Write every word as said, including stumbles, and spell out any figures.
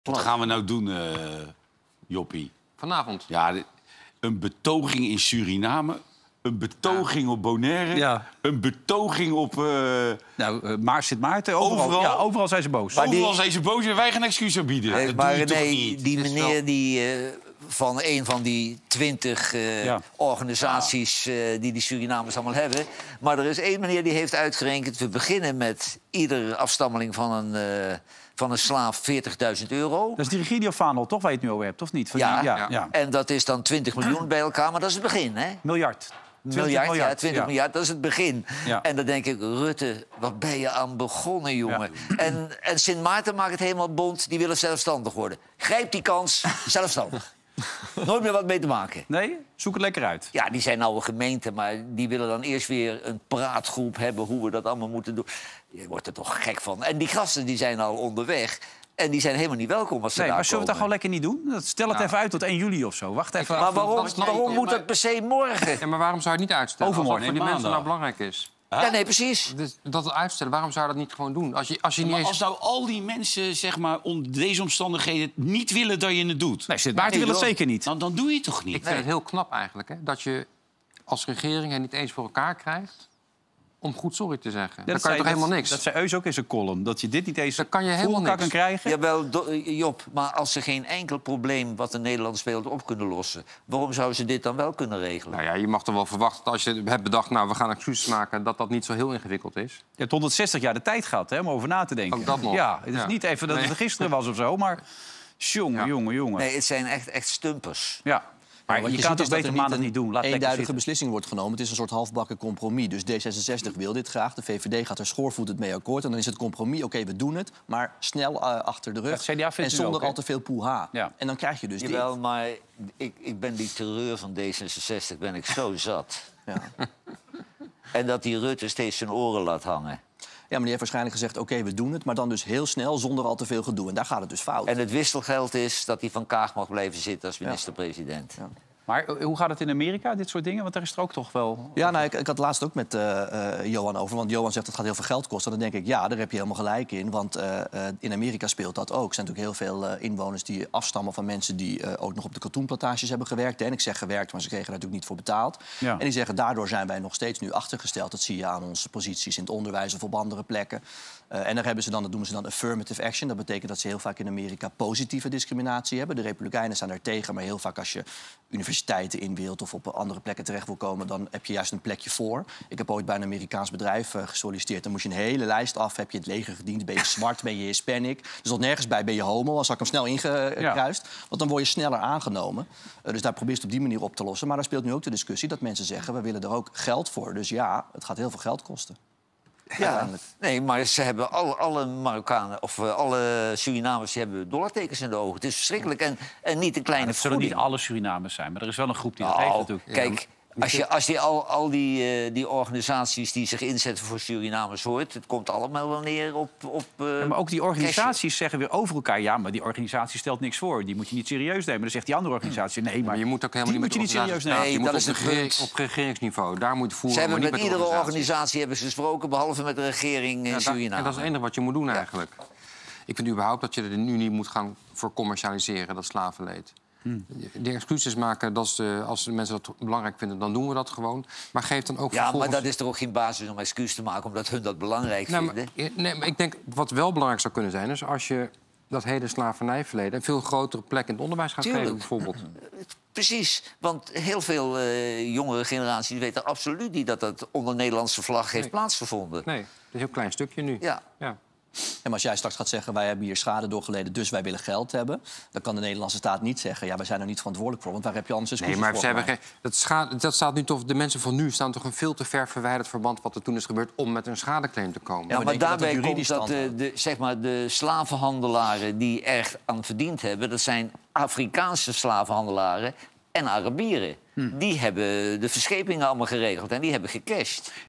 Wat gaan we nou doen, uh, Joppie? Vanavond? Ja, een betoging in Suriname, een betoging ja. op Bonaire, ja. een betoging op... Uh... Nou, uh, maar Sint Maarten, overal, overal, ja, overal zijn ze boos. Maar overal die... zijn ze boos en wij gaan excuus aanbieden. Nee, dat maar doe je nee, toch niet? die meneer wel... die... Uh... van een van die twintig uh, ja. organisaties uh, die die Surinamers allemaal hebben. Maar er is één meneer die heeft uitgerekend... we beginnen met iedere afstammeling van een, uh, van een slaaf veertigduizend euro. Dat is die Regidio Fanel, toch, waar je het nu over hebt, of niet? Van ja, die, ja, ja. ja, en dat is dan twintig miljoen bij elkaar, maar dat is het begin, hè? Miljard. Miljard, miljard, ja, twintig ja. miljard, dat is het begin. Ja. En dan denk ik, Rutte, wat ben je aan begonnen, jongen. Ja. En, en Sint Maarten maakt het helemaal bond, die willen zelfstandig worden. Grijp die kans, zelfstandig. Nooit meer wat mee te maken. Nee? Zoek het lekker uit. Ja, die zijn nou een gemeente, maar die willen dan eerst weer een praatgroep hebben... hoe we dat allemaal moeten doen. Je wordt er toch gek van. En die gasten die zijn al onderweg. En die zijn helemaal niet welkom als ze nee, daar maar zullen we het komen. dan gewoon lekker niet doen? Stel het ja. even uit tot één juli of zo. Wacht even. Maar waarom, dat waarom nee, moet maar... dat per se morgen? Ja, maar waarom zou je het niet uitstellen? Overmorgen, als dat voor die mensen nou belangrijk is. Ja, nee, precies. Dus dat het uitstellen, waarom zou je dat niet gewoon doen? Als, je, als, je niet maar eens... als nou al die mensen zeg maar, onder deze omstandigheden niet willen dat je het doet... Nee, Sint Maarten wil het zeker niet. Dan, dan doe je het toch niet? Ik vind nee. het heel knap eigenlijk, hè, dat je als regering het niet eens voor elkaar krijgt... om goed sorry te zeggen. Ja, dan kan je toch helemaal niks? Dat zei Eus ook in zijn column. Dat je dit niet eens kan je helemaal niks kan krijgen. Jawel, Job, maar als ze geen enkel probleem wat de Nederland speelt op kunnen lossen... waarom zouden ze dit dan wel kunnen regelen? Nou ja, je mag toch wel verwachten dat als je hebt bedacht... nou, we gaan excuses maken, dat dat niet zo heel ingewikkeld is. Je hebt honderdzestig jaar de tijd gehad hè, om over na te denken. Ook dat nog. Ja, het is ja. niet even dat het nee. gisteren was of zo, maar... Jongen, ja. jongen, jongen. Nee, het zijn echt, echt stumpers. Ja. Maar ja, je, je kan het beter maandag niet doen. Laat eenduidige beslissing wordt genomen. Het is een soort halfbakken compromis. Dus D zesenzestig wil dit graag. De V V D gaat er schoorvoetend mee akkoord. En dan is het compromis, oké, okay, we doen het. Maar snel uh, achter de rug. Ja, en zonder ook, al te veel poeha. Ja. En dan krijg je dus Jawel, dit. maar ik, ik ben die terreur van D zesenzestig ben ik zo zat. Ja. En dat die Rutte steeds zijn oren laat hangen. Ja, maar die heeft waarschijnlijk gezegd, oké, okay, we doen het... maar dan dus heel snel, zonder al te veel gedoe. En daar gaat het dus fout. En het wisselgeld is dat hij van Kaag mag blijven zitten als minister-president. Ja. Ja. Maar hoe gaat het in Amerika, dit soort dingen? Want daar is er ook toch wel... Ja, nou, ik, ik had laatst ook met uh, uh, Johan over. Want Johan zegt, het gaat heel veel geld kosten. Dan denk ik, ja, daar heb je helemaal gelijk in. Want uh, uh, in Amerika speelt dat ook. Er zijn natuurlijk heel veel uh, inwoners die afstammen van mensen... die uh, ook nog op de katoenplantages hebben gewerkt. Hè. En ik zeg gewerkt, maar ze kregen daar natuurlijk niet voor betaald. Ja. En die zeggen, daardoor zijn wij nog steeds nu achtergesteld. Dat zie je aan onze posities in het onderwijs of op andere plekken. Uh, en daar hebben ze dan, dat noemen ze dan affirmative action. Dat betekent dat ze heel vaak in Amerika positieve discriminatie hebben. De Republikeinen staan daar tegen, maar heel vaak als je universiteiten in wilt of op andere plekken terecht wil komen, dan heb je juist een plekje voor. Ik heb ooit bij een Amerikaans bedrijf uh, gesolliciteerd. Dan moest je een hele lijst af. Heb je het leger gediend? Ben je zwart? Ben je Hispanic? Er stond nergens bij, ben je homo? Dan zat ik hem snel ingekruist. Ja. Want dan word je sneller aangenomen. Uh, dus daar probeer je het op die manier op te lossen. Maar daar speelt nu ook de discussie dat mensen zeggen, we willen er ook geld voor. Dus ja, het gaat heel veel geld kosten. Ja, nee, maar ze hebben alle, alle Marokkanen of uh, alle Surinamers die hebben dollartekens in de ogen. Het is verschrikkelijk en, en niet een kleine ja, het zullen niet alle Surinamers zijn, maar er is wel een groep die dat oh, heeft natuurlijk. Kijk, als je, als je al, al die, uh, die organisaties die zich inzetten voor Surinamers hoort, het komt allemaal wel neer op... op uh, ja, maar ook die organisaties cash. zeggen weer over elkaar, ja, maar die organisatie stelt niks voor. Die moet je niet serieus nemen. Dan zegt die andere organisatie, nee, maar, maar je moet ook helemaal die niet, moet je niet serieus nemen. Nee, je dat moet is op, het regering, punt. op regeringsniveau, daar moet je voeren. Ze hebben maar met niet met iedere organisatie. organisatie hebben ze gesproken, behalve met de regering in ja, Suriname. En dat is het enige wat je moet doen eigenlijk. Ja. Ik vind überhaupt dat je er nu niet moet gaan voor commercialiseren, dat slavenleed. Hmm. De excuses maken, dat is de, als de mensen dat belangrijk vinden, dan doen we dat gewoon. Maar geef dan ook Ja, vervolgens... maar dat is toch ook geen basis om excuus te maken, omdat hun dat belangrijk nou, vinden? Maar, nee, maar ik denk, wat wel belangrijk zou kunnen zijn, is als je dat hele slavernijverleden een veel grotere plek in het onderwijs gaat Tuurlijk. geven, bijvoorbeeld. Precies, want heel veel uh, jongere generaties weten absoluut niet dat dat onder Nederlandse vlag heeft nee. plaatsgevonden. Nee, dat is een heel klein stukje nu. Ja. ja. En als jij straks gaat zeggen, wij hebben hier schade doorgeleden, dus wij willen geld hebben, dan kan de Nederlandse staat niet zeggen, ja, wij zijn er niet verantwoordelijk voor, want waar heb je anders excuses nee, maar voor? Ze hebben geen, dat, schade, dat staat nu toch, de mensen van nu staan toch een veel te ver verwijderd verband wat er toen is gebeurd om met een schadeclaim te komen. Ja, maar, maar daarbij dat komt dat de, de, zeg maar, de slavenhandelaren die er aan verdiend hebben, dat zijn Afrikaanse slavenhandelaren en Arabieren. Hmm. Die hebben de verschepingen allemaal geregeld en die hebben gecashed.